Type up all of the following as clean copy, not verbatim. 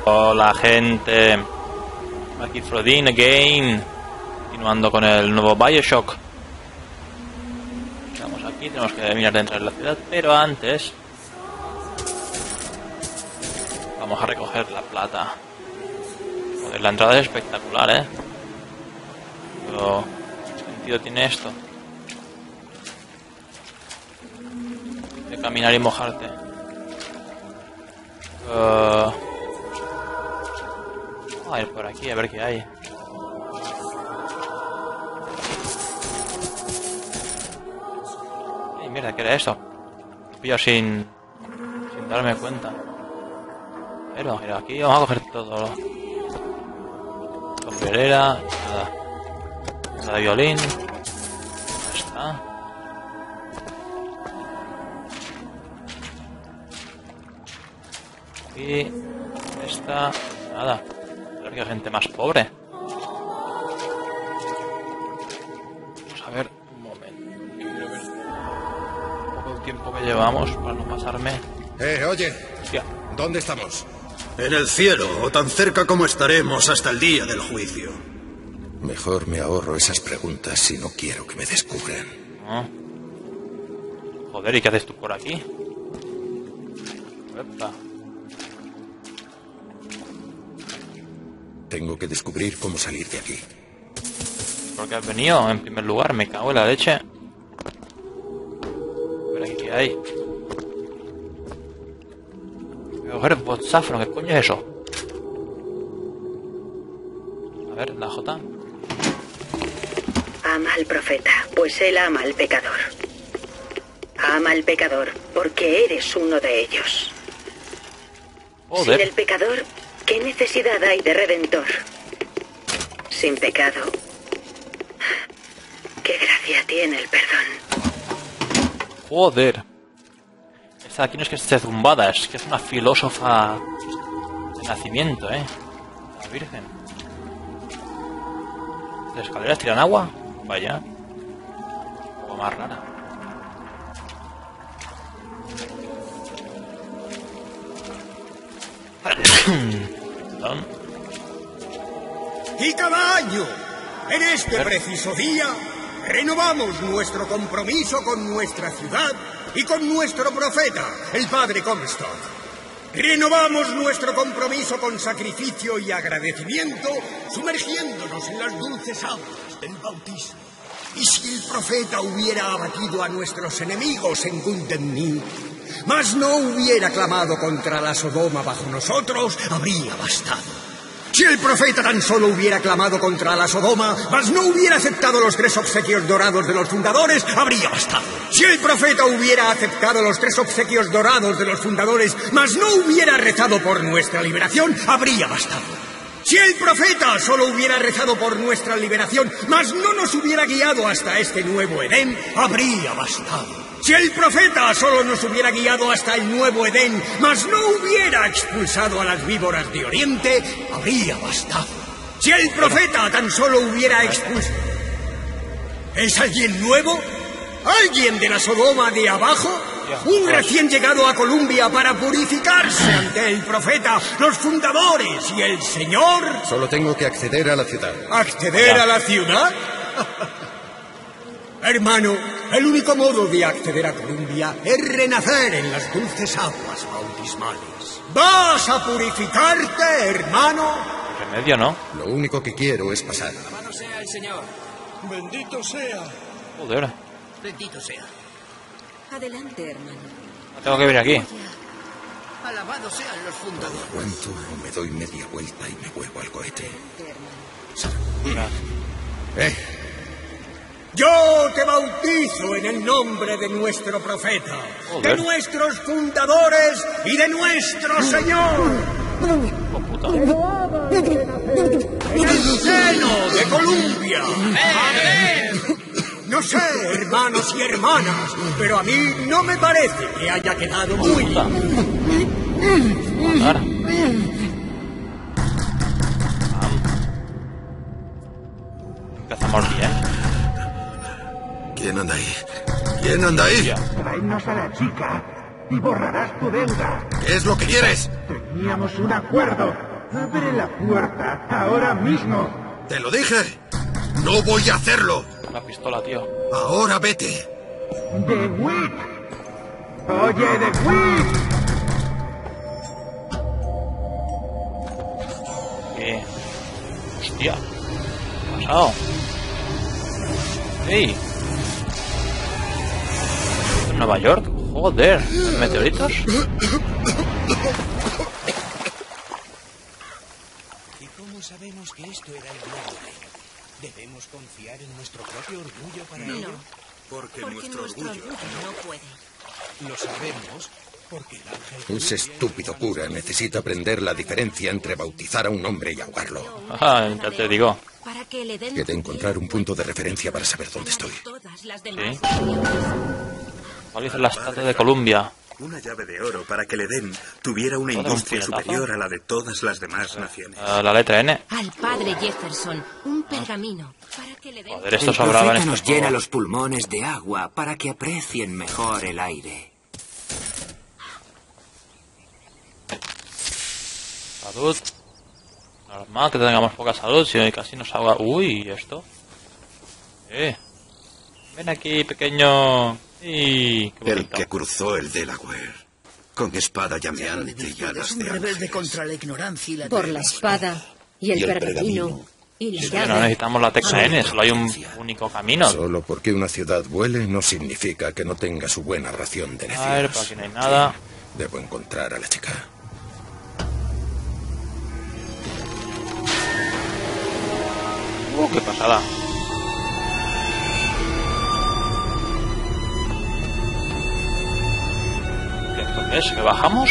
Hola gente, aquí Frodin again, continuando con el nuevo Bioshock. Estamos aquí, tenemos que mirar dentro de la ciudad, pero antes vamos a recoger la plata. Joder, la entrada es espectacular, pero ¿qué sentido tiene esto? De caminar y mojarte. A ir por aquí a ver qué hay. Ay, mierda, ¿qué era eso? Lo pillo sin darme cuenta. Pero aquí vamos a coger todo. Sombrerera, nada de violín. Ya está. Y esta, nada. A ver qué gente más pobre. Vamos a ver un momento. Quiero ver un poco el tiempo que llevamos para no pasarme. Oye. Hostia. ¿Dónde estamos? En el cielo, o tan cerca como estaremos hasta el día del juicio. Mejor me ahorro esas preguntas si no quiero que me descubran. No. Joder, ¿y qué haces tú por aquí? Epa. Tengo que descubrir cómo salir de aquí. ¿Por qué has venido? En primer lugar, me cago en la leche. A ver aquí qué hay. Voy a coger Botsafro, ¿qué coño es eso? A ver, la J. Ama al profeta, pues él ama al pecador. Ama al pecador, porque eres uno de ellos. Joder. Sin el pecador, ¿qué necesidad hay de redentor? Sin pecado, ¿qué gracia tiene el perdón? Joder. Esta aquí no es que esté zumbada, es que es una filósofa de nacimiento, La Virgen. ¿Las escaleras tiran agua? Vaya. Un poco más rara. Perdón. Y cada año, en este preciso día, renovamos nuestro compromiso con nuestra ciudad y con nuestro profeta, el padre Comstock. Renovamos nuestro compromiso con sacrificio y agradecimiento, sumergiéndonos en las dulces aguas del bautismo. Y si el profeta hubiera abatido a nuestros enemigos en Gundenny, mas no hubiera clamado contra la Sodoma bajo nosotros, habría bastado. Si el profeta tan solo hubiera clamado contra la Sodoma, mas no hubiera aceptado los 3 obsequios dorados de los fundadores, habría bastado. Si el profeta hubiera aceptado los 3 obsequios dorados de los fundadores, mas no hubiera rezado por nuestra liberación, habría bastado. Si el profeta solo hubiera rezado por nuestra liberación, mas no nos hubiera guiado hasta este nuevo Edén, habría bastado. Si el profeta solo nos hubiera guiado hasta el nuevo Edén, mas no hubiera expulsado a las víboras de Oriente, habría bastado. Si el profeta tan solo hubiera expulsado... ¿Es alguien nuevo? ¿Alguien de la Sodoma de abajo? Un recién llegado a Columbia para purificarse ante el profeta, los fundadores y el Señor. Solo tengo que acceder a la ciudad. ¿Acceder a la ciudad? Hermano, el único modo de acceder a Columbia es renacer en las dulces aguas bautismales. ¿Vas a purificarte, hermano? Remedio, ¿no? Lo único que quiero es pasar. Alabado sea el Señor. Bendito sea. Joder. Bendito sea. Adelante, hermano. Tengo que venir aquí. Alabado sean los fundadores. Aguanto o me doy media vuelta y me vuelvo al cohete. Mira. Yo te bautizo en el nombre de nuestro profeta, Joder. de nuestros fundadores y de nuestro Señor. Oh, puta. En el seno de Columbia. No sé, hermanos y hermanas, pero a mí no me parece que haya quedado muy... Puta. Ahora. Empezamos bien. ¿Quién anda ahí? ¿Quién anda ahí? Ya. Tráenos a la chica y borrarás tu deuda. ¿Qué es lo que quieres? Teníamos un acuerdo. Abre la puerta ahora mismo. ¡Te lo dije! ¡No voy a hacerlo! La pistola, tío. ¡Ahora vete! ¡The Witch! ¡Oye, The Witch! ¿Qué? Hostia. ¿Qué ha pasado? ¡Ey! ¿En Nueva York? Joder. ¿Meteoritos? ¿Y cómo sabemos que esto era el diablo? ¿Debemos confiar en nuestro propio orgullo para ello? Porque nuestro orgullo... no puede. Lo sabemos porque el ángel... Ese estúpido cura necesita aprender la diferencia entre bautizar a un hombre y ahogarlo. Ajá, ya te digo. Para que le den He de encontrar un punto de referencia para saber dónde estoy. todas las demás. ¿Cuál es la estatua de Columbia? Una llave de oro para que le den tuviera una Todo un industria puñetazo. superior a la de todas las demás naciones. La letra N. Al padre Jefferson, un pergamino. Para que le den... Joder, esto El sobraba en profeta este nos llena juego. los pulmones de agua para que aprecien mejor el aire. Salud. Normal que tengamos poca salud, si casi nos ahoga. Uy, ¿esto? Ven aquí, pequeño. Y qué El bonito. que cruzó el Delaware, con espada llameante y alas Es un de rebelde ángeles. contra la ignorancia y la Por la espada y el pergamino y la Sí, no llave. necesitamos la tecla N, solo hay un único camino. Solo porque una ciudad vuele no significa que no tenga su buena ración de A ver, por necios. aquí no hay nada. Debo encontrar a la chica. Qué pasada. ¿Esto qué es? ¿Que bajamos?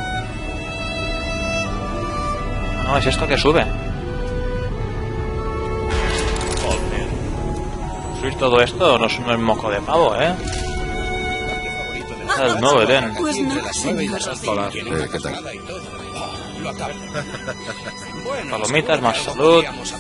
No, es esto que sube. Joder. ¿Sois todo esto? No es moco de pavo, ¿eh? Es el nuevo Edén. Pues no, señor. Hola, ¿qué tal? Palomitas, más salud.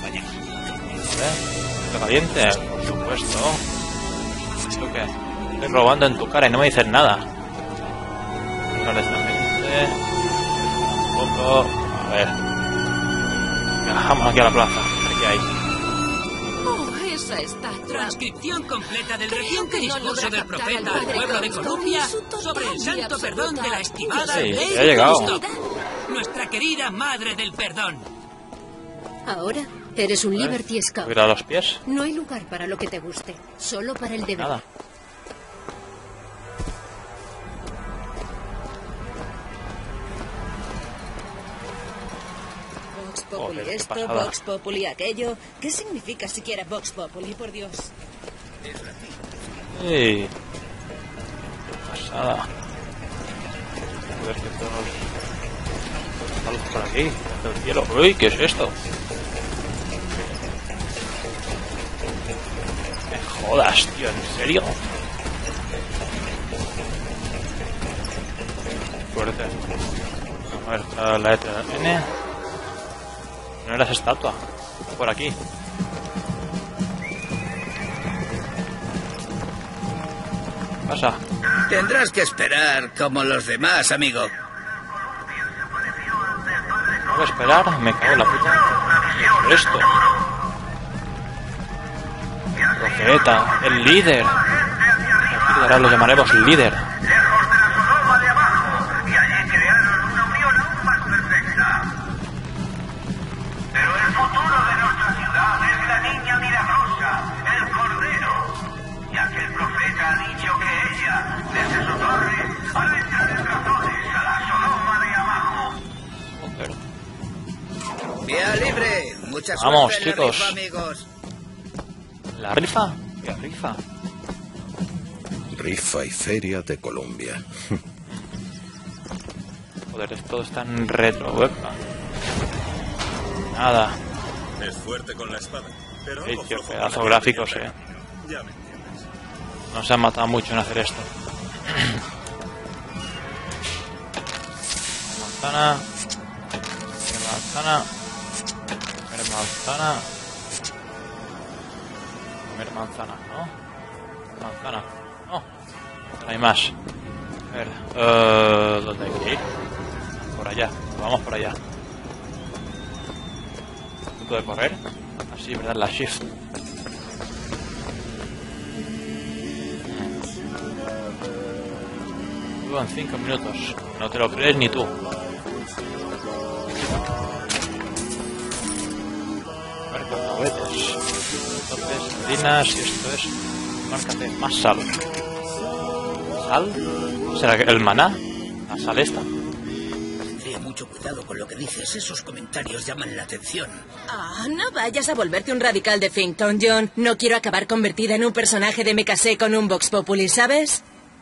¿Esto caliente? Por supuesto. ¿Esto qué? Estoy robando en tu cara y no me dices nada. Honestamente. Tampoco. A ver. Bajamos aquí a la plaza. A ver qué hay. Oh, esa estatua. Transcripción completa del Creo región que que no dispuso logra del captar profeta al al padre pueblo de Comstock Columbia y su total sobre el y santo perdón de la absoluta estimada Sí, Lady ya ha llegado. Comstock, nuestra querida madre del perdón. Ahora eres un Liberty Scout. ¿Subir a los pies? No hay lugar para lo que te guste, solo para el deber. Nada. Vox Populi Joder, qué esto, pasada. Vox Populi aquello. ¿Qué significa siquiera Vox Populi, por Dios? ¡Ey! ¡Qué pasada! A ver qué todos... Esta luz por aquí, hacia el cielo. ¡Uy! ¿Qué es esto? ¡Me jodas, tío! ¿En serio? Fuerte. A ver, está la letra N. No era esa estatua. Por aquí. ¿Qué pasa? Tendrás que esperar como los demás, amigo. ¿Tengo que esperar? Me cago en la puta. ¿Qué es esto? Profeta, el líder. Aquí ahora lo llamaremos líder. Joder. Vía libre. Mucha Vamos, suerte en la chicos. rifa, amigos. ¿La rifa? ¿Qué rifa? Rifa y feria de Colombia. Joder, esto está en retro webcam. Nada. Es fuerte con la espada, pero Ey, algo tío, flojo pedazo con la gráficos, puñetera. Ya me entiendes. No se han matado mucho en hacer esto. Manzana. Manzana. Manzana. Comer manzana, ¿no? Manzana. No. No hay más. A ver. ¿Dónde hay que ir? Por allá. Vamos por allá. punto de correr. Así, ¿verdad? La shift. Luego en 5 minutos. No te lo crees ni tú. A ver, cacahuetes. Entonces, harinas y esto es... Márcate más sal. ¿Sal? ¿Será el maná? ¿La sal esta? Tendría mucho cuidado con lo que dices. Esos comentarios llaman la atención. Ah, no vayas a volverte un radical de Finkton, John. No quiero acabar convertida en un personaje de Me casé con un Vox Populi, ¿sabes?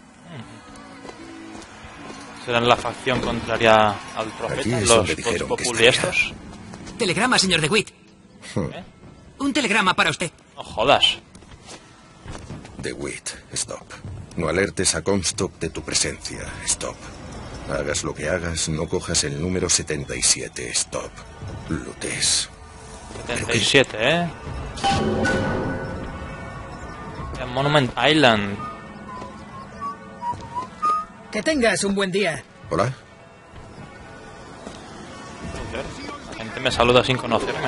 ¿Serán la facción contraria al profeta? ¿Los Vox Populi estos? Telegrama, señor DeWitt. ¿Eh? Un telegrama para usted. No jodas. DeWitt, stop. No alertes a Comstock de tu presencia. Stop. Hagas lo que hagas, no cojas el número 77. Stop. Lutes. 77, ¿eh? En Monument Island. Que tengas un buen día. ¿Hola? Joder, la gente me saluda sin conocerme.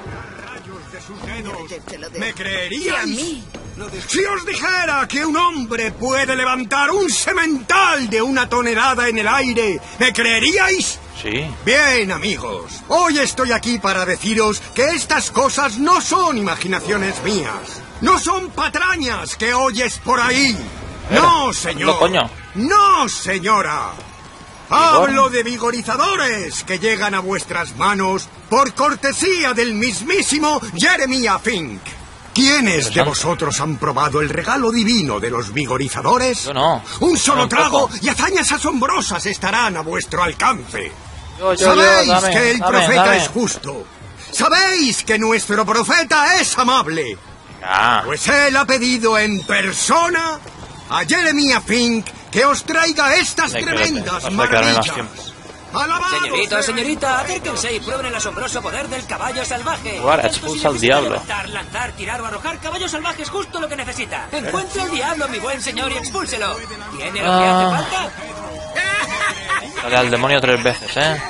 ¿Me creeríais? Si os dijera que un hombre puede levantar un semental de 1 tonelada en el aire, ¿me creeríais? Sí. Bien, amigos. Hoy estoy aquí para deciros que estas cosas no son imaginaciones mías. No son patrañas que oyes por ahí. No, señor. No, coño. No, señora. Hablo de vigorizadores que llegan a vuestras manos por cortesía del mismísimo Jeremiah Fink. ¿Quiénes de vosotros han probado el regalo divino de los vigorizadores? Yo no. Un solo trago Tampoco. y hazañas asombrosas estarán a vuestro alcance. Yo, Sabéis dame, que el dame, profeta dame. es justo. Sabéis que nuestro profeta es amable. Ah, Pues él ha pedido en persona a Jeremiah Fink que os traiga estas hay que tremendas vete. Vas a quedarme más maravillas. tiempo. ¡Alabados Señorita, sea señorita, acérquense y prueben el asombroso poder del caballo salvaje. Jugar, Esto expulsa al significa diablo. levantar, lanzar, tirar o arrojar. Caballo salvaje es justo lo que necesita. Encuentre el diablo, mi buen señor, y expúlselo. ¿Tiene lo que hace falta? Dale al demonio 3 veces, ¿eh?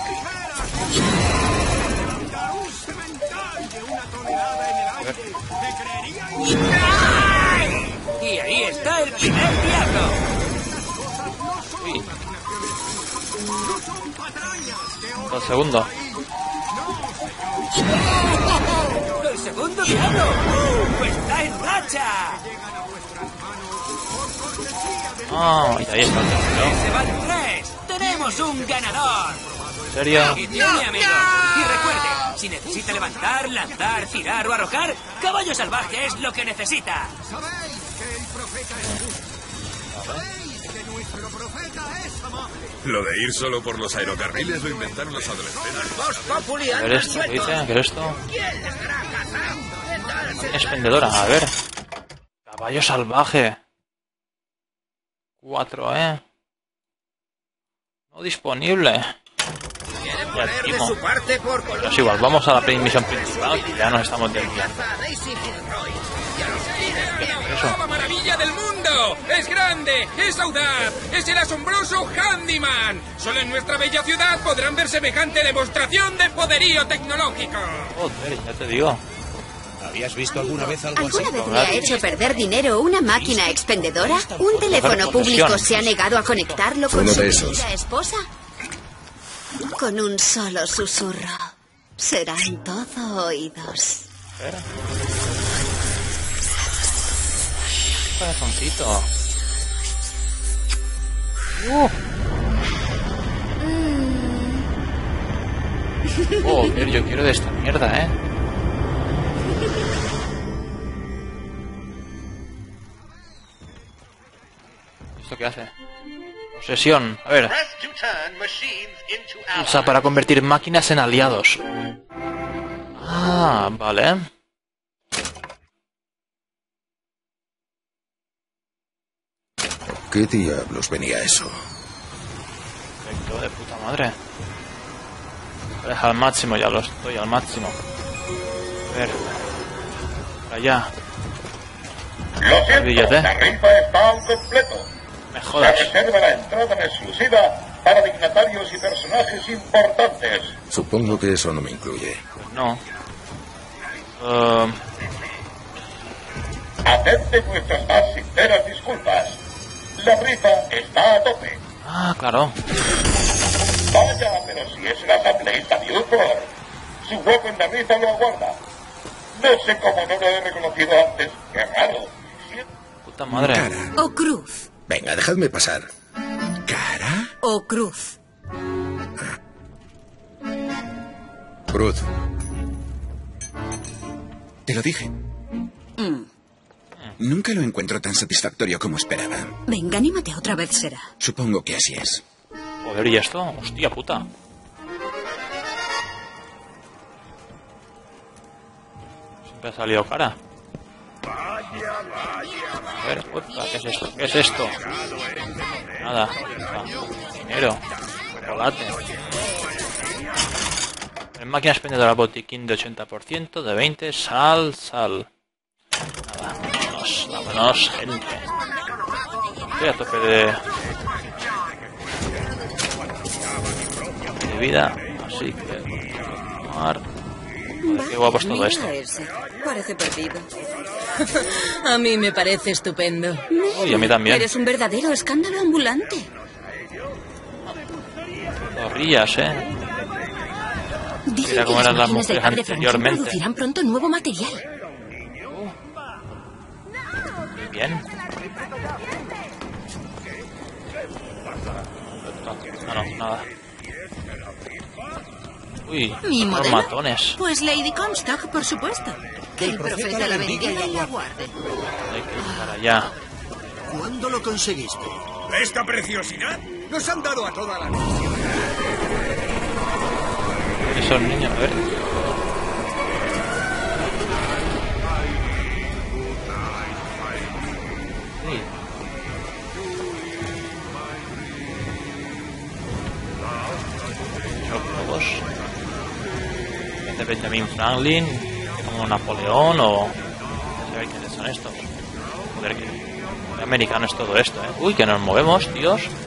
Y ahí está el primer diablo. Uy. El segundo. ¡El segundo diablo! ¡Está en racha! Ah, y ahí está el tercero. ¡Se van 3! ¡Tenemos un ganador! ¿En serio? Y tiene, amigo. Y recuerde, si necesita levantar, lanzar, tirar o arrojar, caballo salvaje es lo que necesita. Sabéis que el profeta es justo. Sabéis que nuestro profeta es amable. Lo de ir solo por los aerocarriles lo inventaron los adolescentes. Vox Populi A ver andan esto, ¿qué sueltos. dice? ¿Qué es esto? ¿Quién les hará caza? Expendedora, a ver. Caballo salvaje. 4, ¿eh? No disponible. ¿Quiere Ya, poner de timo. su parte por Pero es igual, vamos a la misión principal, que ya nos estamos desviando. Eso. ¡La maravilla del mundo! ¡Es grande! ¡Es audaz! ¡Es el asombroso Handyman! Solo en nuestra bella ciudad podrán ver semejante demostración de poderío tecnológico. Joder, ya te digo. ¿Habías visto alguna vez algo así? ¿Alguna vez me ha hecho perder dinero una máquina expendedora? ¿Un teléfono público se ha negado a conectarlo con Uno su de esos. querida esposa? Con un solo susurro. Serán todo oídos. Corazoncito. Joder, yo quiero de esta mierda, ¿eh? ¿Esto qué hace? Posesión. A ver. Pulsa para convertir máquinas en aliados. Ah, vale. ¿Qué diablos venía eso? Efecto de puta madre. Deja al máximo, ya lo estoy al máximo. A ver. Para allá. Lo siento, Billete. la rifa está al completo. Me Se jodas. reserva la entrada en exclusiva para dignatarios y personajes importantes. Supongo que eso no me incluye. Pues no. Acepte nuestras más sinceras disculpas. La rifa está a tope. Ah, claro. Vaya, pero si es una asambleísta Buford. Su hueco en la rifa lo aguarda. No sé cómo no lo he reconocido antes. Qué raro. Puta madre. Cara. O cruz. Venga, dejadme pasar. ¿Cara? O cruz. Cruz. Te lo dije. Nunca lo encuentro tan satisfactorio como esperaba. Venga, anímate otra vez, será. Supongo que así es. Joder, ¿y esto? Hostia puta. Siempre ha salido cara. A ver, uepa, ¿qué es esto? ¿Qué es esto? Nada. Dinero. Chocolate. En máquina expendedora botiquín de 80%, de 20, sal. Nada, vámonos, gente. Estoy a tope de vida, así que tomar. Joder, qué guapo es todo esto. Ese. Parece perdido. A mí me parece estupendo. Uy, a mí también. Eres un verdadero escándalo ambulante. Zorrillas, Dicen Mira que cómo las eran las máquinas del mujeres padre Franklin anteriormente. producirán pronto nuevo material. Muy bien. No, nada. Uy, ¿Mi los modelo? matones. Pues Lady Comstock, por supuesto. Que el profeta la bendiga y la guarde. Hay que ir para allá. ¿Cuándo lo conseguiste? ¿Esta preciosidad? Nos han dado a toda la nación. Esos niños, a ver. Sí. Chocobos. Este Benjamin Franklin, como Napoleón o... No sé quiénes son estos. Joder, que americano es todo esto, Uy, que nos movemos, tíos.